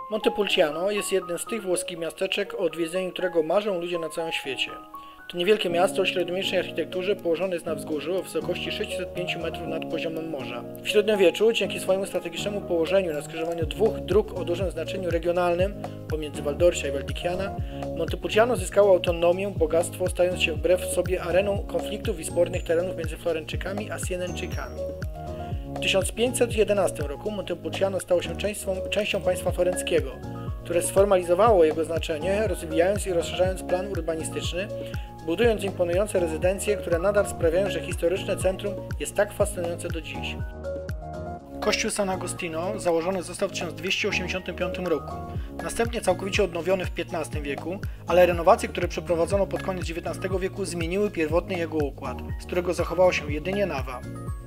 Montepulciano jest jednym z tych włoskich miasteczek, o odwiedzeniu którego marzą ludzie na całym świecie. To niewielkie miasto o średniowiecznej architekturze położone jest na wzgórzu o wysokości 605 metrów nad poziomem morza. W średniowieczu, dzięki swojemu strategicznemu położeniu na skrzyżowaniu dwóch dróg o dużym znaczeniu regionalnym pomiędzy Val d'Orcia i Val di Chiana, Montepulciano zyskało autonomię, bogactwo, stając się wbrew sobie areną konfliktów i spornych terenów między Florenczykami a Sienenczykami. W 1511 roku Montepulciano stało się częścią państwa florenckiego, które sformalizowało jego znaczenie, rozwijając i rozszerzając plan urbanistyczny, budując imponujące rezydencje, które nadal sprawiają, że historyczne centrum jest tak fascynujące do dziś. Kościół San Agostino założony został w 1285 roku, następnie całkowicie odnowiony w XV wieku, ale renowacje, które przeprowadzono pod koniec XIX wieku, zmieniły pierwotny jego układ, z którego zachowała się jedynie nawa.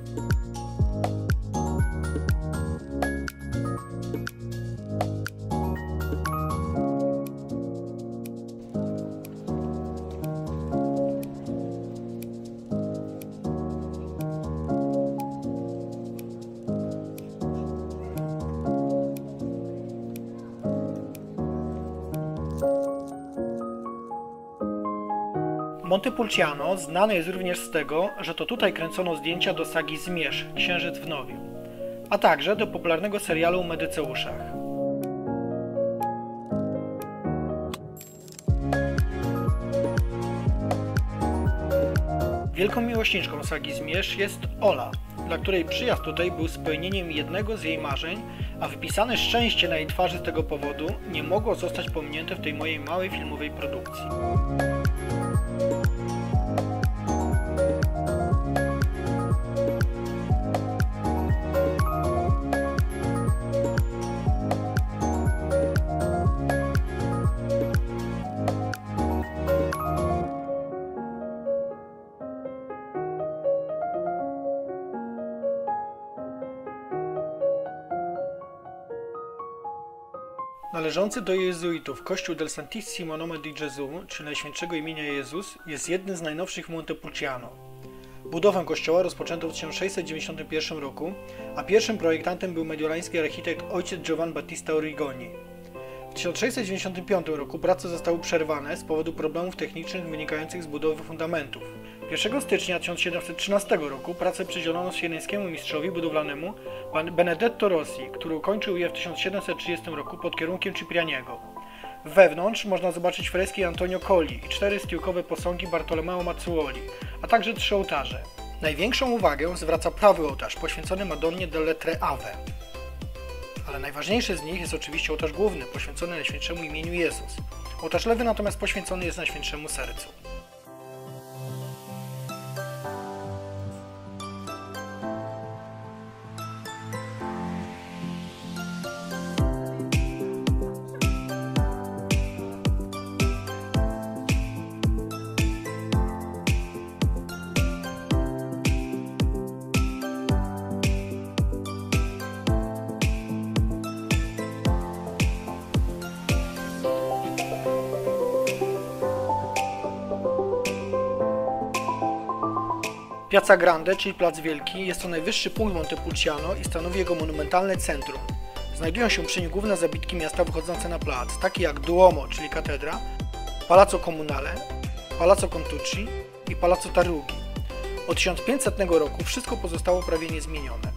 Montepulciano znane jest również z tego, że to tutaj kręcono zdjęcia do sagi Zmierzch – Księżyc w Nowiu, a także do popularnego serialu o Medyceuszach. Wielką miłośniczką sagi Zmierzch jest Ola, dla której przyjazd tutaj był spełnieniem jednego z jej marzeń, a wypisane szczęście na jej twarzy z tego powodu nie mogło zostać pominięte w tej mojej małej filmowej produkcji. Należący do jezuitów kościół del Santissimo Nome di Gesù, czy Najświętszego imienia Jezus, jest jednym z najnowszych w Montepulciano. Budowę kościoła rozpoczęto w 1691 roku, a pierwszym projektantem był mediolański architekt ojciec Giovan Battista Origoni. W 1695 roku prace zostały przerwane z powodu problemów technicznych wynikających z budowy fundamentów. 1 stycznia 1713 roku pracę przydzielono sieneńskiemu mistrzowi budowlanemu Benedetto Rossi, który ukończył je w 1730 roku pod kierunkiem Ciprianiego. Wewnątrz można zobaczyć freski Antonio Colli i 4 styłkowe posągi Bartolomeo Mazzuoli, a także 3 ołtarze. Największą uwagę zwraca prawy ołtarz poświęcony Madonnie delle Tre Ave. Ale najważniejszy z nich jest oczywiście ołtarz główny, poświęcony Najświętszemu imieniu Jezus. Ołtarz lewy natomiast poświęcony jest Najświętszemu Sercu. Piazza Grande, czyli Plac Wielki, jest to najwyższy punkt Montepulciano i stanowi jego monumentalne centrum. Znajdują się przy nim główne zabytki miasta wychodzące na plac, takie jak Duomo, czyli katedra, Palazzo Comunale, Palazzo Contucci i Palazzo Tarugi. Od 1500 roku wszystko pozostało prawie niezmienione.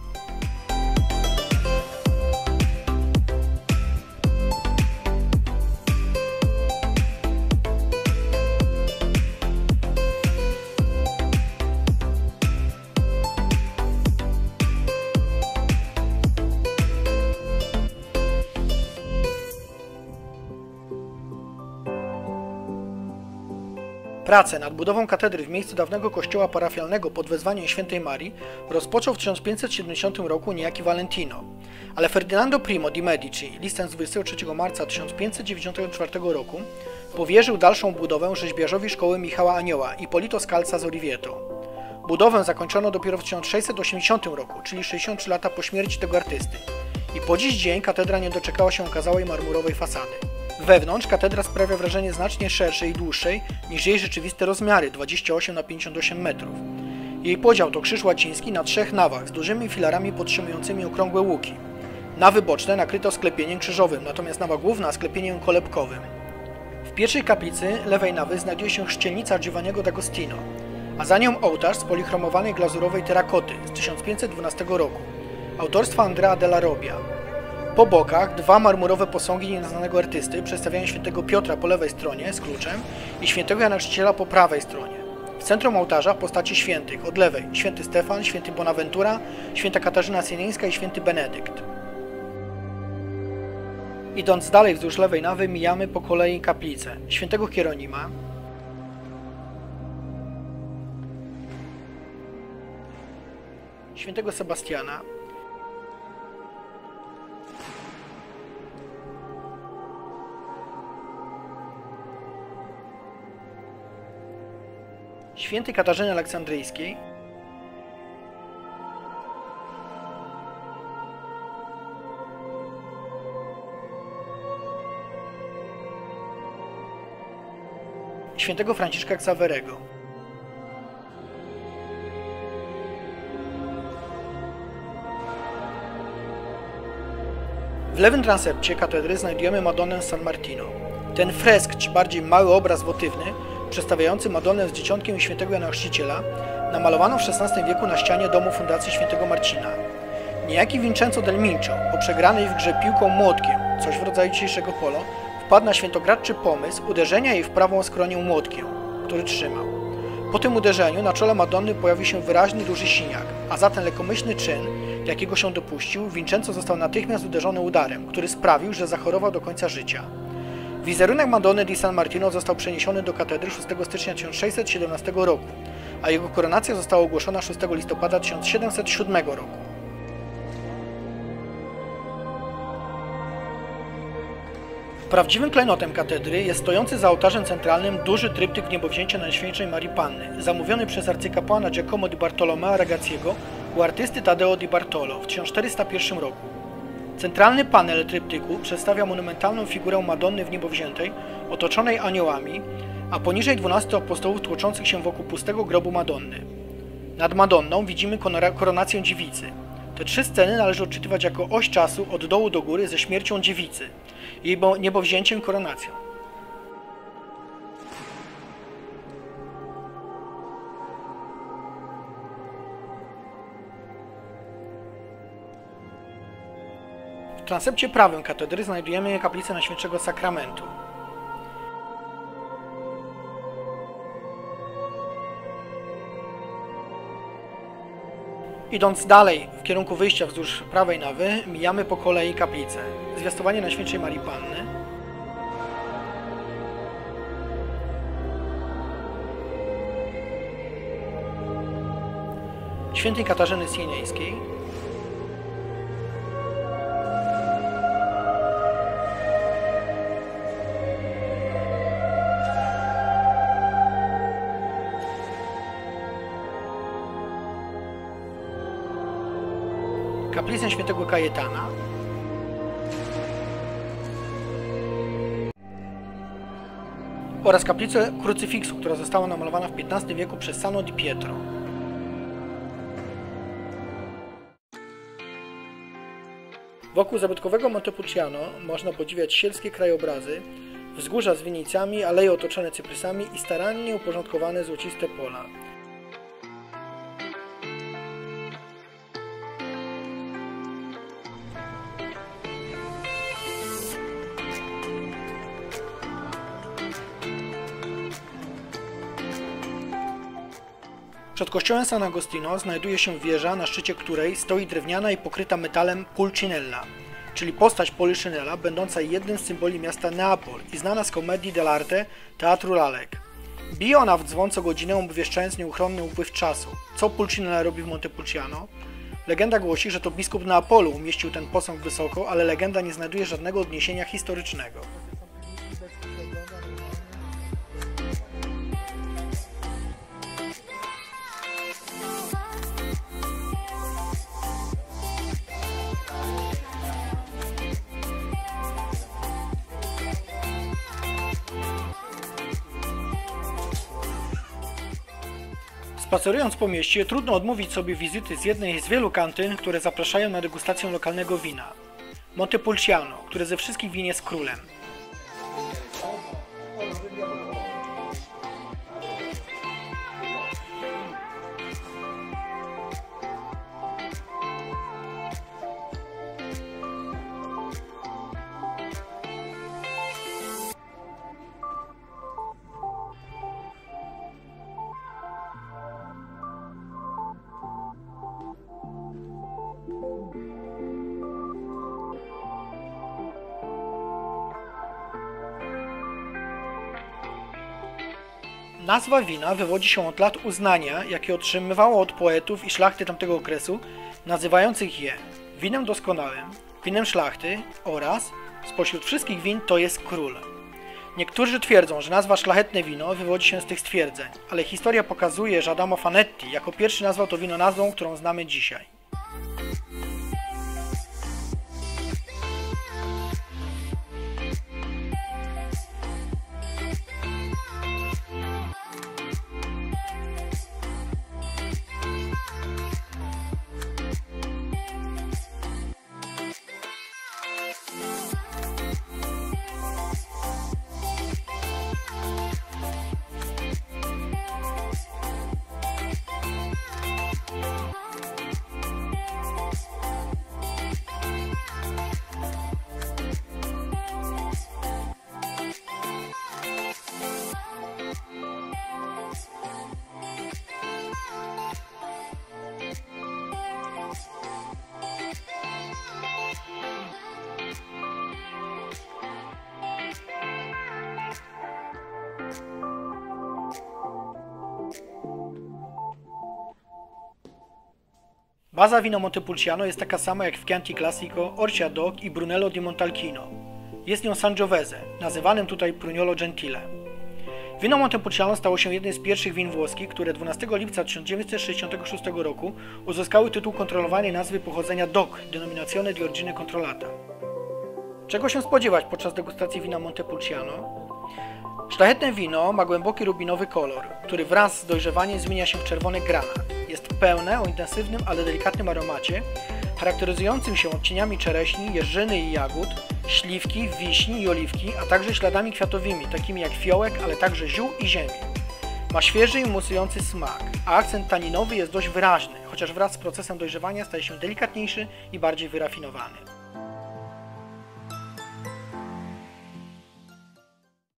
Pracę nad budową katedry w miejscu dawnego kościoła parafialnego pod wezwaniem Świętej Marii rozpoczął w 1570 roku niejaki Valentino, ale Ferdinando I di Medici listem z 23 marca 1594 roku powierzył dalszą budowę rzeźbiarzowi szkoły Michała Anioła Ippolito Scalza z Orvieto. Budowę zakończono dopiero w 1680 roku, czyli 63 lata po śmierci tego artysty, i po dziś dzień katedra nie doczekała się okazałej marmurowej fasady. Wewnątrz katedra sprawia wrażenie znacznie szerszej i dłuższej niż jej rzeczywiste rozmiary 28 na 58 metrów. Jej podział to krzyż łaciński na 3 nawach z dużymi filarami podtrzymującymi okrągłe łuki. Nawy boczne nakryto sklepieniem krzyżowym, natomiast nawa główna sklepieniem kolebkowym. W pierwszej kaplicy lewej nawy znajduje się chrzcielnica Giovanniego d'Agostino, a za nią ołtarz z polichromowanej glazurowej terakoty z 1512 roku, autorstwa Andrea della Robbia. Po bokach dwa marmurowe posągi nieznanego artysty przedstawiają świętego Piotra po lewej stronie z kluczem i świętego Jana Chrzciciela po prawej stronie. W centrum ołtarza postaci świętych, od lewej święty Stefan, święty Bonaventura, święta Katarzyna Sienieńska i święty Benedykt. Idąc dalej wzdłuż lewej nawy mijamy po kolei kaplicę świętego Hieronima, świętego Sebastiana, świętej Katarzyny Aleksandryjskiej, świętego Franciszka Xaverego. W lewym transepcie katedry znajdujemy Madonnę z San Martino. Ten fresk, czy bardziej mały obraz wotywny, przedstawiający Madonnę z Dzieciątkiem i świętego Jana Chrzciciela, namalowano w XVI wieku na ścianie domu Fundacji Świętego Marcina. Niejaki Vincenzo del Mincio, po przegranej w grze piłką młotkiem, coś w rodzaju dzisiejszego polo, wpadł na świętogradczy pomysł uderzenia jej w prawą skronię młotkiem, który trzymał. Po tym uderzeniu na czole Madonny pojawił się wyraźny duży siniak, a za ten lekomyślny czyn, jakiego się dopuścił, Vincenzo został natychmiast uderzony udarem, który sprawił, że zachorował do końca życia. Wizerunek Madonny di San Martino został przeniesiony do katedry 6 stycznia 1617 roku, a jego koronacja została ogłoszona 6 listopada 1707 roku. Prawdziwym klejnotem katedry jest stojący za ołtarzem centralnym duży tryptyk Niebowzięcia Najświętszej Marii Panny, zamówiony przez arcykapłana Giacomo di Bartolomeo Ragazziego u artysty Taddeo di Bartolo w 1401 roku. Centralny panel tryptyku przedstawia monumentalną figurę Madonny w Niebowziętej, otoczonej aniołami, a poniżej 12 apostołów tłoczących się wokół pustego grobu Madonny. Nad Madonną widzimy koronację dziewicy. Te trzy sceny należy odczytywać jako oś czasu od dołu do góry ze śmiercią dziewicy, jej niebowzięciem, koronacją. W transepcie prawym katedry znajdujemy kaplicę Najświętszego Sakramentu. Idąc dalej w kierunku wyjścia wzdłuż prawej nawy, mijamy po kolei kaplicę Zwiastowanie Najświętszej Marii Panny, świętej Katarzyny Sienieńskiej, kaplicę świętego Kajetana oraz kaplicę krucyfiksu, która została namalowana w XV wieku przez Sano di Pietro. Wokół zabytkowego Montepulciano można podziwiać sielskie krajobrazy, wzgórza z winicami, aleje otoczone cyprysami i starannie uporządkowane złociste pola. Przed kościołem San Agostino znajduje się wieża, na szczycie której stoi drewniana i pokryta metalem Pulcinella, czyli postać Poliszynela, będąca jednym z symboli miasta Neapol i znana z komedii dell'arte Teatru Lalek. Bije ona w dzwon co godzinę, obwieszczając nieuchronny upływ czasu. Co Pulcinella robi w Montepulciano? Legenda głosi, że to biskup Neapolu umieścił ten posąg wysoko, ale legenda nie znajduje żadnego odniesienia historycznego. Spacerując po mieście, trudno odmówić sobie wizyty z jednej z wielu kantyn, które zapraszają na degustację lokalnego wina. Montepulciano, który ze wszystkich win jest królem. Nazwa wina wywodzi się od lat uznania, jakie otrzymywało od poetów i szlachty tamtego okresu, nazywających je winem doskonałym, winem szlachty oraz spośród wszystkich win to jest król. Niektórzy twierdzą, że nazwa szlachetne wino wywodzi się z tych stwierdzeń, ale historia pokazuje, że Adamo Fanetti jako pierwszy nazwał to wino nazwą, którą znamy dzisiaj. Baza wino Montepulciano jest taka sama jak w Chianti Classico, Orcia DOC i Brunello di Montalcino. Jest nią Sangiovese, nazywanym tutaj Prugnolo Gentile. Wino Montepulciano stało się jednym z pierwszych win włoskich, które 12 lipca 1966 roku uzyskały tytuł kontrolowanej nazwy pochodzenia DOC, Denominazione di Origine Controllata. Czego się spodziewać podczas degustacji wina Montepulciano? Szlachetne wino ma głęboki rubinowy kolor, który wraz z dojrzewaniem zmienia się w czerwony granat. Jest pełne o intensywnym, ale delikatnym aromacie, charakteryzującym się odcieniami czereśni, jeżyny i jagód, śliwki, wiśni i oliwki, a także śladami kwiatowymi, takimi jak fiołek, ale także ziół i ziemi. Ma świeży i musujący smak, a akcent taninowy jest dość wyraźny, chociaż wraz z procesem dojrzewania staje się delikatniejszy i bardziej wyrafinowany.